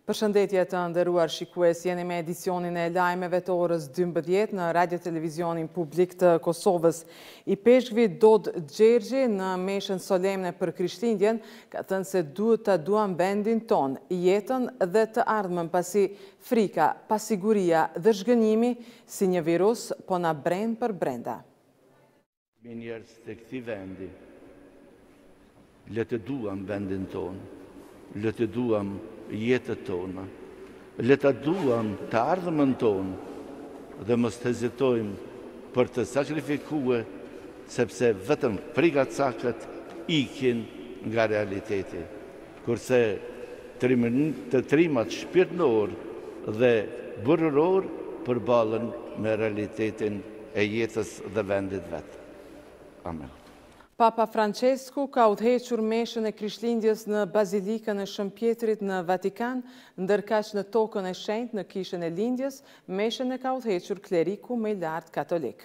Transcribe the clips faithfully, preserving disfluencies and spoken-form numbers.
Përshëndetje të nderuar shikues, jeni me edicionin e lajmeve të orës dymbëdhjetë në Radio Televizionin Publik të Kosovës. I peshkvi Dod Gjergji në meshën solemne për Krishtlindjen ka thënë se duhet të duam vendin ton, jetën dhe të ardhmen pasi frika, pasiguria dhe zhgënjimi si një virus po na bren për brenda. Me njerëz të këtij vendi, le të duam vendin ton, le të duam jetët tona, le të duam të ardhmen tonë dhe mos të hezitojmë për të sakrifikue, sepse vetëm frikacakët ikin nga realiteti, kurse të trimat shpirtëror dhe burror përballen me realitetin e jetës dhe vendit vetë. Amen. Papa Francesku ka udhëhequr meshën e Krishtlindjes në Bazilikën e Shën Pjetrit në Vatikan, ndërkaq në tokën e shenjtë në kishën e lindjes, meshën e ka udhëhequr kleriku më i lartë katolik.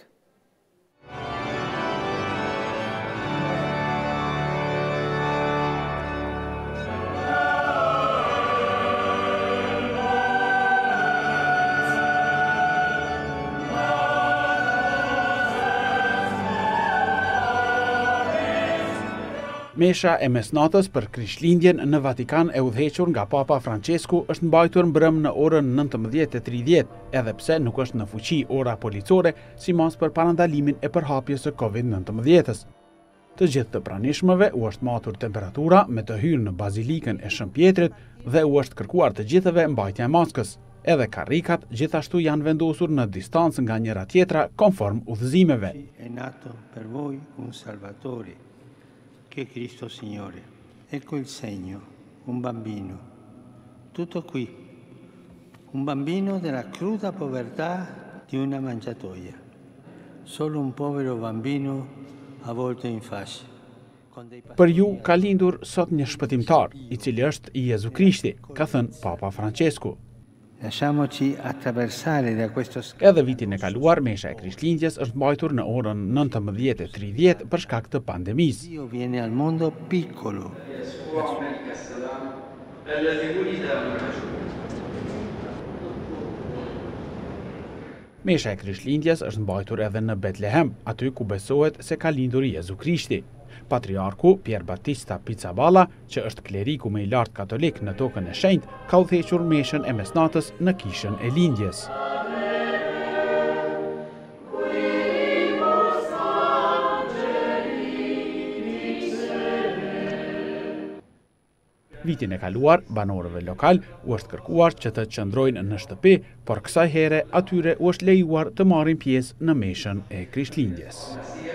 Mesha e mesnatës për Krishtlindjen në Vatikan e udhëhequr nga Papa Francesku është mbajtur mbrëm në orën nëntëmbëdhjetë e tridhjetë, edhe pse nuk është në fuqi ora policore, simas për parandalimin e përhapjes së Covid nëntëmbëdhjetës. Të gjithë të pranishmëve u është matur temperatura me të hyrë në Bazilikën e Shën Pjetrit dhe u është kërkuar të gjithëve mbajtja e maskës. Edhe karrikat gjithashtu janë vendosur në distancë nga njëra tjetra konform udhëzimeve. Che Cristo Signore. Ecco il segno, un bambino. Tutto qui. Un bambino della cruda povertà di una mangiatoia. Solo un povero bambino avvolto in fasce. Për ju ka lindur sot një shpëtimtar, i cili është Jezu Krishti, ka thënë Papa Francesku. Lasciamoci attraversare da questo Edhe vitin e kaluar, mesha e Krishtlindjes është mbajtur në orën nëntëmbëdhjetë e tridhjetë për shkak të pandemisë. Dio viene al mondo piccolo. Mesha e Krishtlindjes është mbajtur edhe në Betlehem, aty ku besohet se ka lindur Jezu Krishti. Patriarku Pier Battista Pizzaballa, që është kleriku më i lartë katolik në tokën e shenjtë, ka udhëhequr meshën e mesnatës në kishën e lindjes. Vitin e kaluar, banorëve lokal u është kërkuar që të qëndrojnë në shtëpi, por kësaj here atyre u është lejuar të marrin pjesë në meshën e Krishtlindjes.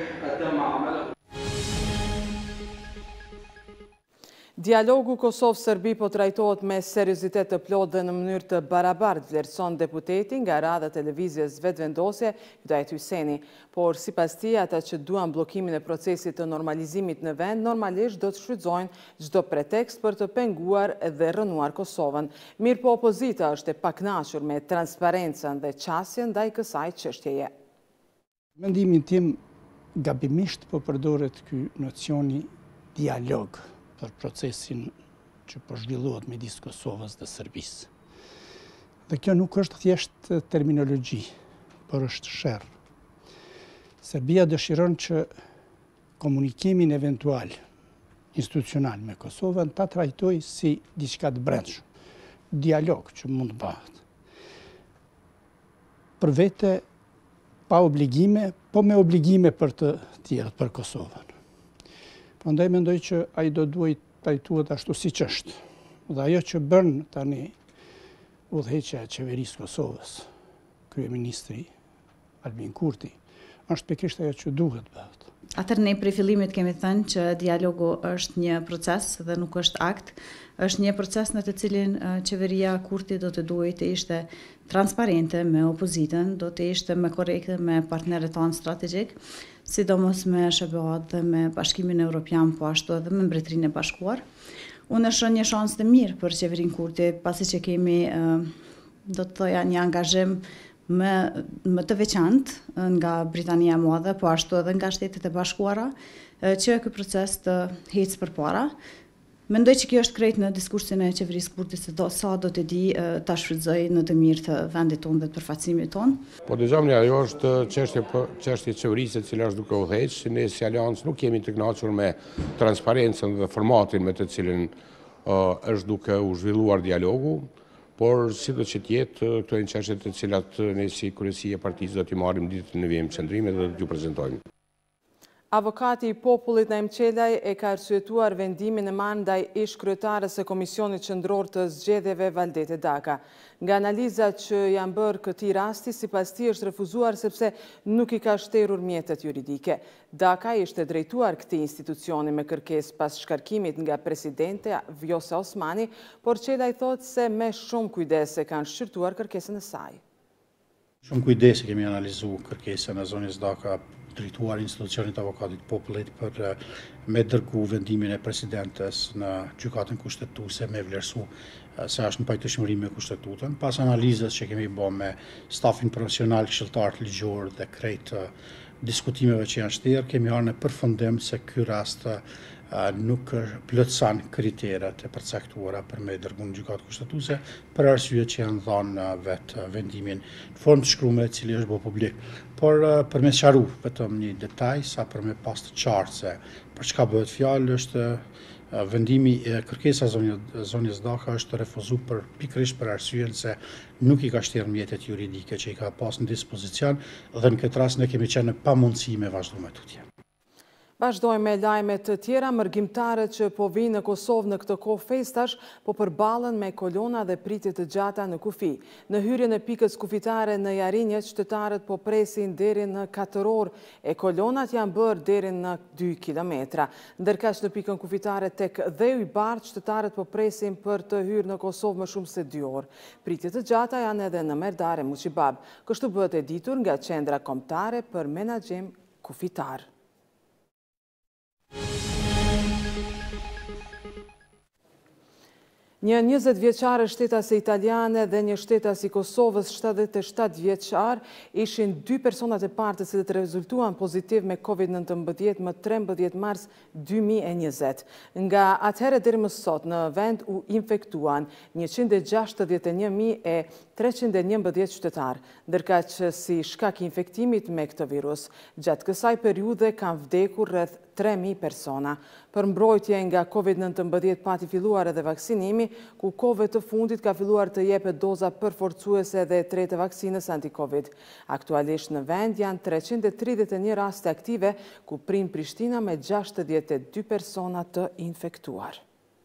Dialogu Kosovë-Serbi po trajtohet me seriozitet të plotë dhe në mënyrë të barabartë, vlerëson deputeti nga radha televizjes vetëvendosje Hidayet Hyseni, por sipas tij ata që duan bllokimin e procesit të normalizimit në vend normalisht do të shfrytëzojnë çdo pretekst për të penguar dhe rënuar Kosovën. Mirë po opozita është e pakënaqur me transparencën dhe qasjen ndaj kësaj çështjeje. Mendimin tim gabimisht po përdoret ky nocioni dialog për procesin që po zhvillohet midis Kosovës dhe Serbisë. Dhe kjo nuk është thjesht terminologji, por është sherr. Serbia dëshiron që komunikimin eventual institucional me Kosovën ta trajtojë si diçka të brendshme, dialog që mund të bëhet. Për vete pa obligime, po me obligime për të tjerët për Kosovën. Prandaj mendoj që ai do duhet trajtuar ashtu siç është. Dhe ajo që bën tani udhëheqja e qeverisë Kosovës, kryeministri Albin Kurti, është pikërisht ajo që duhet bëhet. Atëherë ne prej fillimit kemi thënë që dialogu është një proces dhe nuk është akt, është një proces në të cilin qeveria Kurti do të duhet të ishte transparente me opozitën, do të ishte më korrekte me partnerët tanë strategjik, sidomos me S B A-t dhe me Bashkimin Evropian, po ashtu edhe me Mbretërinë e Bashkuar. Unë shoh një shans të mirë për qeverinë Kurti, pasi që kemi, do të thoja, një angazhim më, më të veçantë nga Britania e Madhe, po ashtu edhe nga Shtetet e Bashkuara, që ky proces të ecë përpara. Mendoj që kjo është krejt në diskursin e qeverisë kurdi se do, sa do të di ta shfrytëzoj në të mirë të vendit tonë dhe të përfaqësimit tonë. Po dëgjojmë, ajo është çështje çështje qeverisë e cila është duke u udhëheqë, si ne si Aleancë nuk jemi të kënaqur me transparencën dhe formatin me të cilin uh, është duke u zhvilluar dialogu, por si do që tjetë, këto janë çështje të cilat ne si kryesi e partisë do t'i marrim ditën e vijim qendrime dhe do t'ju prezantojmë. Avokati i popullit Naim Qelaj e ka arsyetuar vendimin e marrë ndaj ish kryetares së Komisionit Qendror të Zgjedhjeve Valdete Daka. Nga analizat që janë bërë këtij rasti, sipas tij është refuzuar sepse nuk i ka shterur mjetet juridike. Daka ishte drejtuar këtij institucioni me kërkesë pas shkarkimit nga presidente Vjosa Osmani, por Qelaj thotë se me shumë kujdes e kanë shqyrtuar kërkesën e saj. Shumë kujdes e kemi analizuar kërkesën e zonës Daka, drejtuar institucionit avokatit popullit për me dërgu vendimin e presidentes në gjykatën kushtetuese me vlerësu se është në pajtueshmëri me kushtetutën. Pas analizës që kemi bërë me stafin profesional, këshilltar ligjor dhe krejt diskutimeve që janë shterë, kemi ardhur në përfundim se ky rast nuk plotëson kriteret e përcaktuara për me dërgu në gjykatë kushtetuese për arsye që janë dhënë vetë vendimin në formë të shkruar, i cili është bërë publik. Por për me sqaru vetëm një detaj sa për me pas të qartë se për çka bëhet fjalë, është vendimi e kërkesa zonës Daka është refuzuar për pikërisht për arsyen se nuk i ka shterë mjetet juridike që i ka pas në dispozicion dhe në këtë rast ne kemi qenë në pamundësi me vazhdu me tutje. Vazhdojmë me lajme të tjera. Mërgjimtarët që po vinë në Kosovë në këtë kohë festash po përballen me kolona dhe pritje të gjata në kufi. Në hyrjen e pikës kufitare në Jarinjet, qytetarët po presin deri në katër orë e kolonat janë bërë deri në dy kilometra. Ndërkaq në pikën kufitare tek Dheu i Bardh, qytetarët po presin për të hyrë në Kosovë më shumë se dy orë. Pritje të gjata janë edhe në Merdare Muqibab. Kështu bëhet e ditur nga Qendra Kombëtare për Menaxhim Kufitar. Një njëzet vjeçare shtetase italiane dhe një shtetasi Kosovës shtatëdhjetë e shtatë vjeçar ishin dy personat e parë të cilët rezultuan pozitiv me COVID nëntëmbëdhjetë më trembëdhjetë mars dy mijë e njëzet. Nga atëherë deri më sot në vend u infektuan njëqind e gjashtëdhjetë e një mijë e treqind e njëmbëdhjetë qytetar, ndërkaq si shkak i infektimit me këtë virus. Gjatë kësaj periudhe kanë vdekur rreth tre mijë persona. Për mbrojtje nga COVID nëntëmbëdhjetë pati filluar edhe vaksinimi, ku kohëve të fundit ka filluar të jepet doza përforcuese dhe e tretë vaksinës anti-COVID. Aktualisht në vend janë treqind e tridhjetë e një raste aktive, ku prin Prishtina me gjashtëdhjetë e dy persona të infektuar.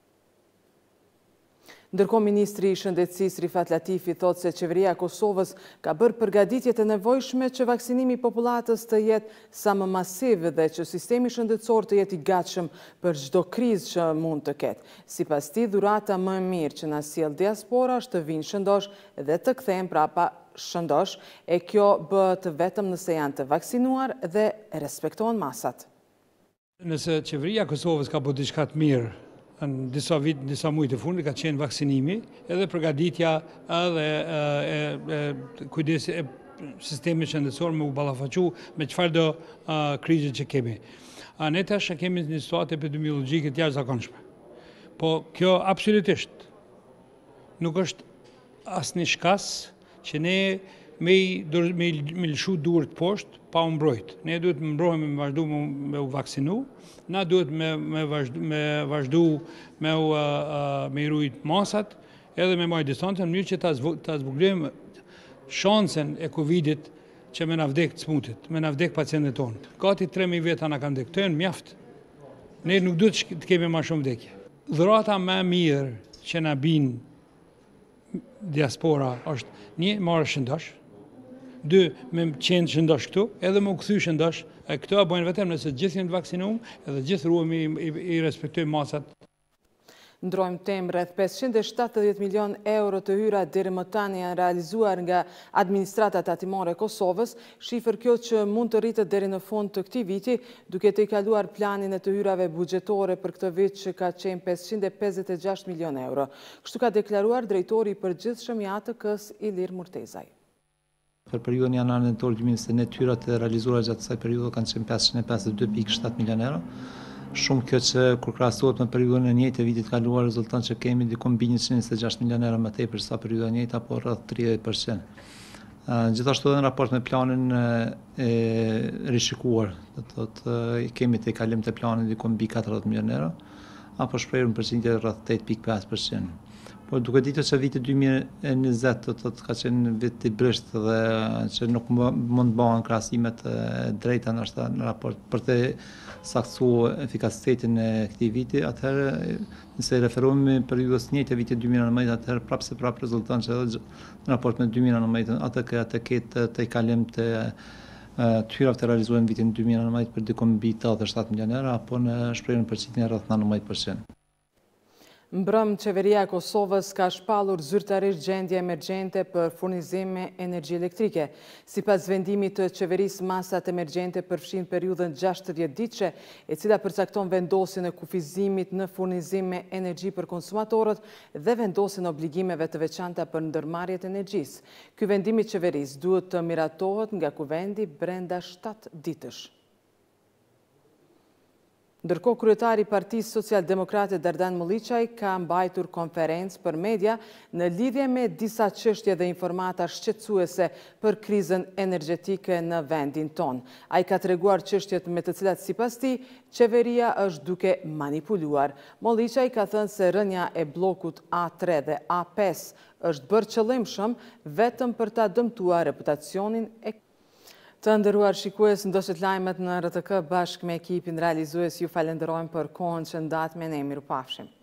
Ndërkohë, Ministri i Shëndetësisë Rifat Latifi thotë se qeveria e Kosovës ka bërë përgatitjet e nevojshme që vaksinimi i popullatës të jetë sa më masiv dhe që sistemi shëndetësor të jetë i gatshëm për çdo krizë që mund të ketë. Sipas tij, dhurata më e mirë që na sjell diaspora është të vinë shëndosh dhe të kthehen prapa shëndosh, e kjo bëhet vetëm nëse janë të vaksinuar dhe respektohen masat. Nëse qeveria e Kosovës ka bërë diçka të mirë në disa vit, në disa muaj të fundit, ka qenë vaksinimi, edhe përgatitja edhe e, e, kujdesi e sistemi shëndetësor me u ballafaqu me çfarë do krizë që kemi. A ne tash kemi një situatë epidemiologjike të jashtëzakonshme. Po kjo absolutisht nuk është asnjë shkas që ne me me lëshu duart poshtë pa u mbrojt. Ne duhet të mbrohemi me vazhdu me u vaksinu, na duhet me me vazhdu me vazhdu me u uh, me rujt masat, edhe me marrë distancën, në mënyrë që ta ta zbuglojmë shansen e Covidit që me na vdek të smutit, me na vdek pacientët tonë. Gati tre mijë veta na kanë vdekur, janë mjaft. Ne nuk duhet të kemi më shumë vdekje. Dhurata më e mirë që na bin diaspora është një, marrë shëndosh, dy, me qenë shëndosh këtu, edhe me u kthy shëndosh. Këto a bojnë vetëm nëse gjithë jemi të vaksinuar, edhe gjithë ruhemi i, i respektojmë masat. Ndrojmë temë, rreth pesëqind e shtatëdhjetë milion euro të hyra deri më tani janë realizuar nga administrata tatimore e Kosovës, shifër kjo që mund të rritet deri në fund të këtij viti, duke të i kaluar planin e të hyrave buxhetore për këtë vit që ka qenë pesëqind e pesëdhjetë e gjashtë milion euro. Kështu ka deklaruar drejtori i përgjithshëm i A T K-s Ilir Murtezaj. Për periudhën janar-nëntor dy mijë njëzet e një, hyrat e realizuara gjatë kësaj periudhe kanë qenë pesëqind e pesëdhjetë e dy pikë shtatë milion euro. Shumë kjo që kur krahasohet me periudhën e njëjtë e vitit kaluar rezulton që kemi diku mbi njëqind e njëzet e gjashtë milionë euro më tepër se sa periudha e njëjtë apo rreth tridhjetë përqind. Gjithashtu edhe në raport me planin e rishikuar, do të thotë kemi te kalim të planit diku mbi katërdhjetë milionë euro, apo shprehur në përqindje rreth tetë pikë pesë përqind. Por duke ditur se viti dy mijë e njëzet do të thotë ka qenë vit i brisht dhe që nuk mund të bëhen krahasimet e drejta ndoshta në raport për të saktuar efikasitetin e këtij viti, atëherë nëse referohemi periudhës së njëjtë vitit dy mijë e nëntëmbëdhjetë, atëherë prapë se prapë rezulton që edhe në raport me dy mijë e nëntëmbëdhjetë atë që atë ketë të kalim të të hyrave të realizuar në vitin dy mijë e nëntëmbëdhjetë për diku mbi tetëdhjetë e shtatë milionë euro apo në shprehjen përqindje rreth nëntëmbëdhjetë përqind. Mbrëm, qeveria e Kosovës ka shpallur zyrtarisht gjendje emergjente për furnizim me energji elektrike. Sipas vendimit të qeverisë, masat emergjente përfshin periudhën gjashtëdhjetë ditëshe, e cila përcakton vendosjen e kufizimit në furnizim me energji për konsumatorët dhe vendosjen e obligimeve të veçanta për ndërmarrjet e energjisë. Ky vendim i qeverisë duhet të miratohet nga kuvendi brenda shtatë ditësh. Ndërkohë, kryetari i Partisë Social-Demokrate Dardan Mulliçaj ka mbajtur konferencë për media në lidhje me disa çështje dhe informata shqetësuese për krizën energjetike në vendin tonë. Ai ka treguar çështjet me të cilat sipas tij qeveria është duke manipuluar. Mulliçaj ka thënë se rënja e bllokut A tre dhe A pesë është bërë qëllimshëm vetëm për ta dëmtuar reputacionin e Të nderuar shikues, ndoshët lajmet në R T K bashkë me ekipin realizues, ju falenderojmë për kohën që ndat me ne, mirupafshim.